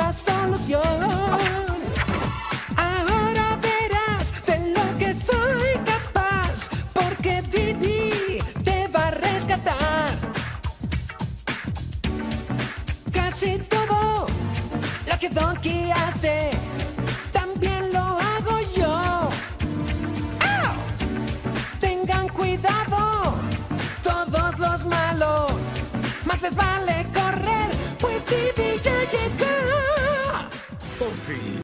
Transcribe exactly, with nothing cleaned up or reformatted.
la solución. Ahora verás de lo que soy capaz, porque Didi te va a rescatar. Casi todo lo que Donkey hace, también lo hago yo. ¡Au! Tengan cuidado, todos los malos, más les vale